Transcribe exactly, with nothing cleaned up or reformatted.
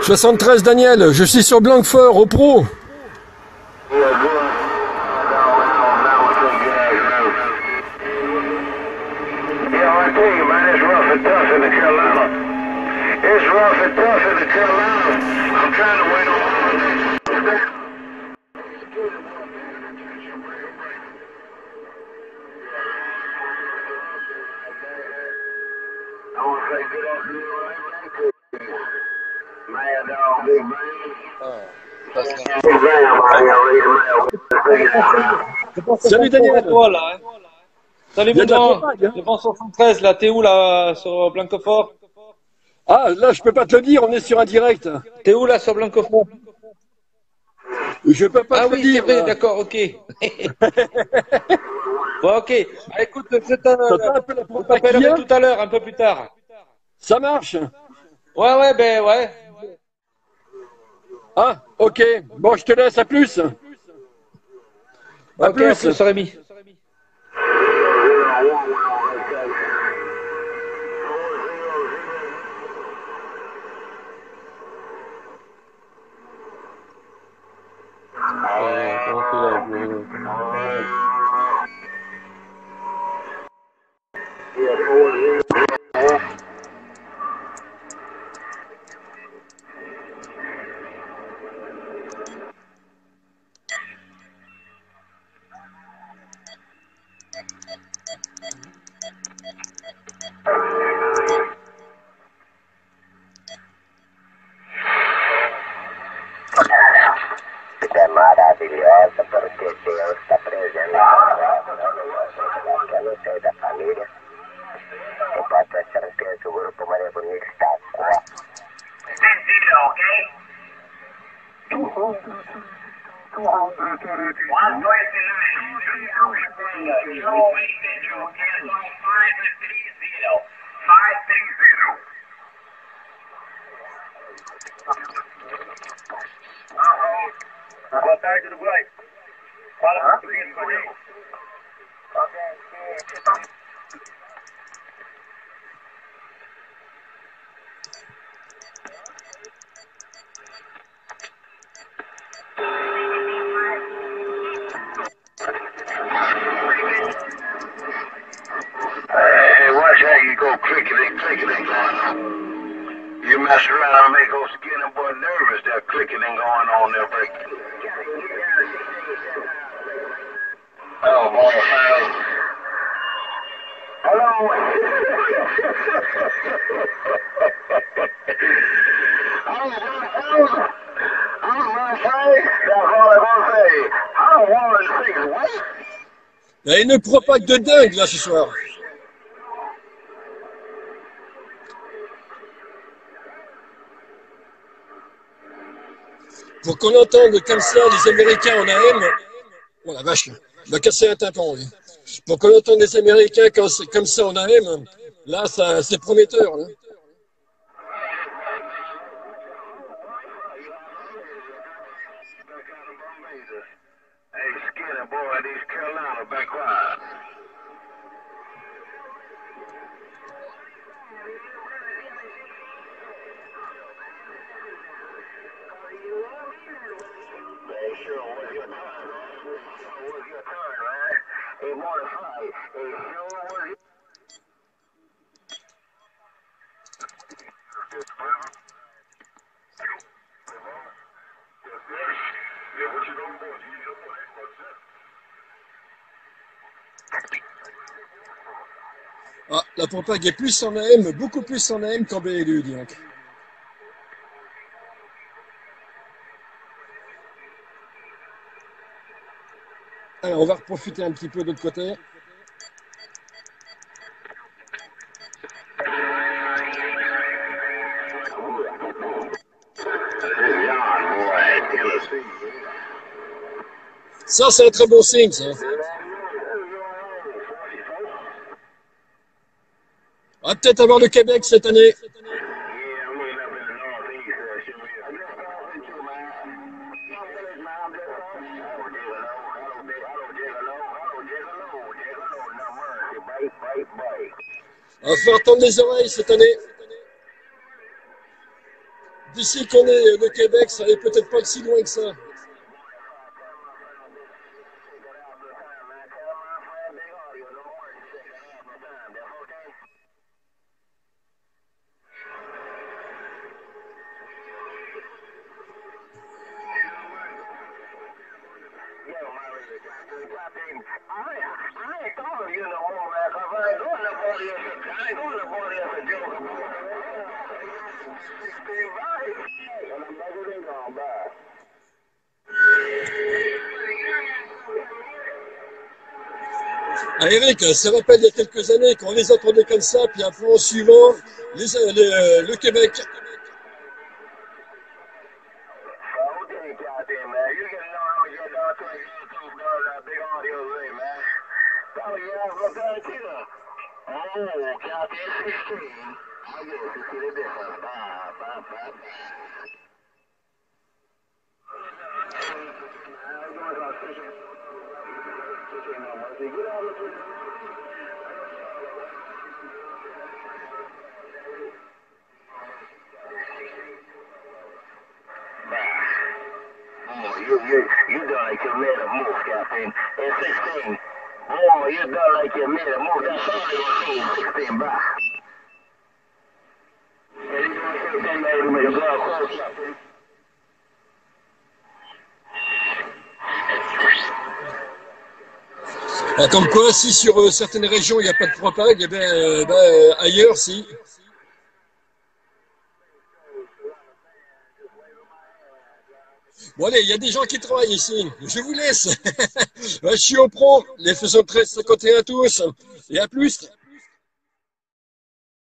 soixante-treize Daniel, je suis sur Blanquefort, au pro. Salut Daniel. Toi, là, hein. Salut Il y a de la Baudouin, propagande, hein. je pense soixante-treize, là, t'es où là sur Blanquefort? Ah, là, je peux pas te le dire, on est sur un direct. T'es où là sur Blanquefort? Je peux pas Ah te le oui, c'est dire, vrai, là. d'accord, ok. Bon, ok. Bah, écoute, je T'entends te- un peu la je propagande qu'il y t'appellerai a? tout à l'heure, un peu plus tard. Ça marche. Ouais, ouais, ben ouais. Ah, ok. Bon, je te laisse, à plus. À Ok, à plus. plus, Rémi. Euh, comment tu l'as joué? É maravilhosa porque Deus está presente no seio da família. E pode ter certeza que o grupo Maria Bonita está forte. Sentido, ok? One dois Boa tarde, Uruguai. Fala português comigo. Hey, watch how you go clicking clicking going on. You mess around and make old skinny boy nervous. That clicking going on there, break. Oh, boy, hello. I was, I was, I was gonna say, that's all I want to say. I don't want to say what? Il y a une propagande de dingue, là, ce soir. Pour qu'on entende comme ça les Américains en A M, oh la vache, il va casser un tympan, lui. Pour qu'on entende les Américains comme ça en A M, là, ça, c'est prometteur. Hein. Hey, Skinner boy, these Carolina, back quiet. Hey, sure, what's your turn, man? What's your turn, man? Hey, mortify. Hey, sure, what's your Ah, la propagande est plus en A M, beaucoup plus en A M qu'en B L U, dis donc. Alors, on va profiter un petit peu de l'autre côté. Ça, c'est un très bon signe, ça. On va peut-être avoir le Québec cette année. On va faire tendre les oreilles cette année. d'ici qu'on est le Québec, ça n'est peut-être pas si loin que ça. Ah, Eric, ça rappelle il y a quelques années quand on les entendait comme ça, puis après en suivant les, les, le Québec. You, you, you done like you made a move, Captain. In sixteen. Oh, you done like you made a move. That's all you see in sixteen, bro. And you doing sixteen, baby, with your glove close, Captain. Ah, comme quoi, si sur euh, certaines régions il n'y a pas de propague, eh ben, euh, ben, euh, ailleurs, si. Bon allez, il y a des gens qui travaillent ici. Je vous laisse. Je suis au pro. Les faisons treize cinquante et un tous. Et à plus.